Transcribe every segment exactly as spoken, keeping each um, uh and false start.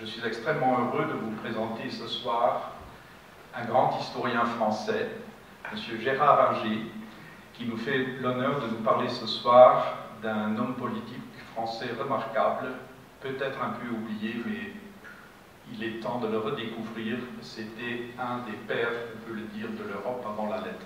Je suis extrêmement heureux de vous présenter ce soir un grand historien français, M. Gérard Inger, qui nous fait l'honneur de nous parler ce soir d'un homme politique français remarquable, peut-être un peu oublié, mais il est temps de le redécouvrir. C'était un des pères, on peut le dire, de l'Europe avant la lettre.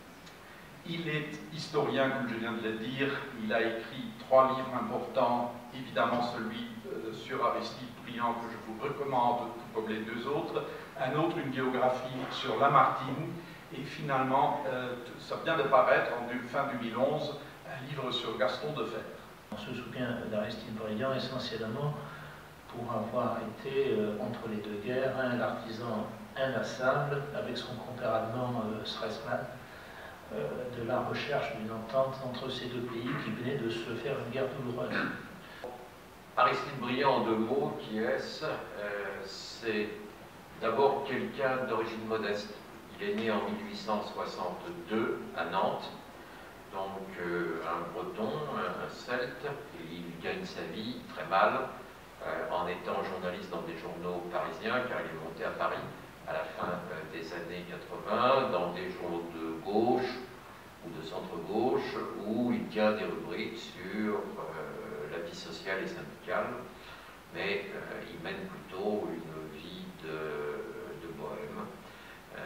Il est historien, comme je viens de le dire. Il a écrit trois livres importants, évidemment celui euh, sur Aristide Briand que je vous recommande, tout comme les deux autres, un autre, une biographie sur Lamartine, et finalement, euh, ça vient de paraître en fin deux mille onze, un livre sur Gaston Defebvre. On se souvient d'Aristide Briand essentiellement pour avoir été, euh, entre les deux guerres, un artisan inlassable avec son compère allemand euh, Stresemann, euh, de la recherche d'une entente entre ces deux pays qui venaient de se faire une guerre douloureuse. Aristide Briand, en deux mots, qui est-ce? euh, C'est d'abord quelqu'un d'origine modeste. Il est né en mille huit cent soixante-deux à Nantes, donc euh, un breton, un, un celte, et il gagne sa vie très mal euh, en étant journaliste dans des journaux parisiens, car il est monté à Paris à la fin euh, des années quatre-vingt, dans des journaux de gauche ou de centre-gauche, où il tient des rubriques sur euh, la vie sociale et syndicale, mais euh, il mène plutôt une vie de, de bohème, euh,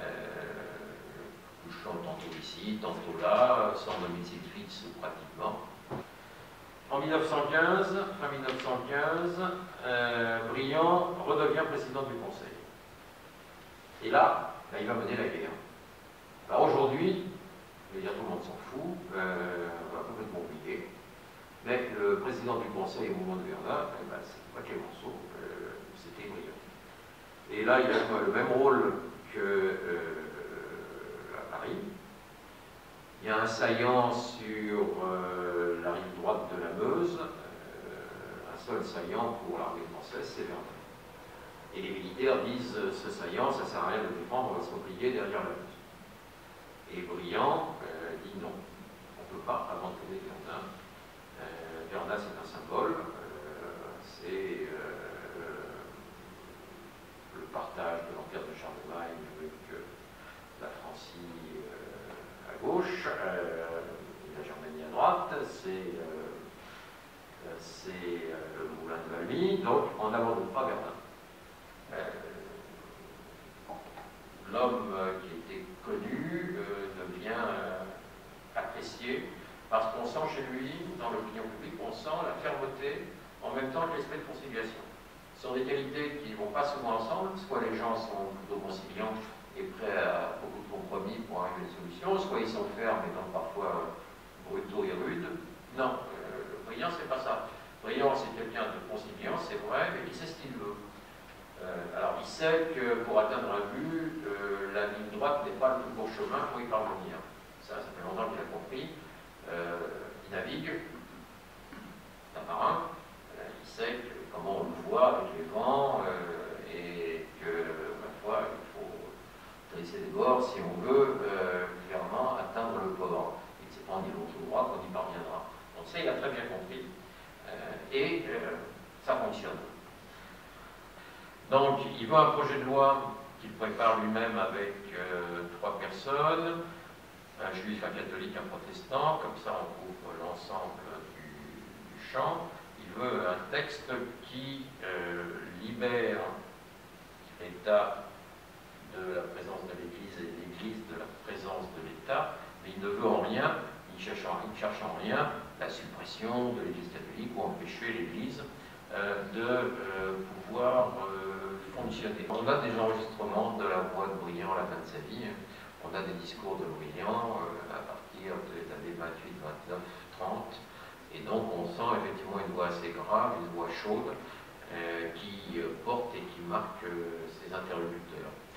couchant tantôt ici, tantôt là, sans domicile fixe pratiquement. En mille neuf cent quinze, fin mille neuf cent quinze, euh, Briand redevient président du Conseil. Et là, là, il va mener la guerre. Alors aujourd'hui, je vais dire, tout le monde s'en fout, euh, on va complètement oublier. Mais le président du Conseil au moment de Verdun, eh ben, c'était pas Clémenceau, euh, c'était Briand. Et là, il a le même rôle que euh, à Paris. Il y a un saillant sur euh, la rive droite de la Meuse, euh, un seul saillant pour l'armée française, c'est Verdun. Et les militaires disent, ce saillant, ça ne sert à rien de le défendre, on va se replier derrière la Meuse. Et Briand euh, dit non, on ne peut pas abandonner Verdun. Euh, Verdun, c'est un symbole, euh, c'est euh, le partage de l'empire de Charlemagne avec euh, la Francie euh, à gauche, euh, et la Germanie à droite, c'est euh, euh, le moulin de Valmy, donc on n'abandonne pas Verdun. Euh, L'homme euh, qui était connu euh, devient euh, apprécié parce qu'on sent chez lui, dans l'opinion publique, on sent la fermeté en même temps que l'esprit de conciliation. Ce sont des qualités qui ne vont pas souvent ensemble, soit les gens sont plutôt conciliants et prêts à beaucoup de compromis pour arriver à une solution, soit ils sont fermes et donc parfois brutaux et rudes. Non, euh, Briand, c'est pas ça. Briand, c'est quelqu'un de conciliant, c'est vrai, mais il sait ce qu'il veut. Euh, alors, il sait que pour atteindre un but, euh, la ligne droite n'est pas le plus court chemin pour y parvenir. Ça, ça fait longtemps qu'il a compris. Euh, il navigue, c'est un marin. Euh, il sait que, comment on le voit avec les vents, euh, et que, ma foi, il faut dresser des bords si on veut euh, clairement atteindre le port. Il ne sait pas en y tout droit qu'on y parviendra. Donc, ça, il a très bien compris. Euh, et euh, ça fonctionne. Donc, il veut un projet de loi qu'il prépare lui-même avec euh, trois personnes, un juif, un catholique, un protestant, comme ça on couvre l'ensemble du, du champ. Il veut un texte qui euh, libère l'État de la présence de l'Église et l'Église de la présence de l'État, mais il ne veut en rien, il cherche en, il cherche en rien la suppression de l'Église catholique ou empêcher l'Église Euh, de euh, pouvoir euh, fonctionner. On a des enregistrements de la voix de Briand à la fin de sa vie. On a des discours de Briand euh, à partir des années vingt-huit, vingt-neuf, trente. Et donc on sent effectivement une voix assez grave, une voix chaude, euh, qui euh, porte et qui marque euh, ses interlocuteurs.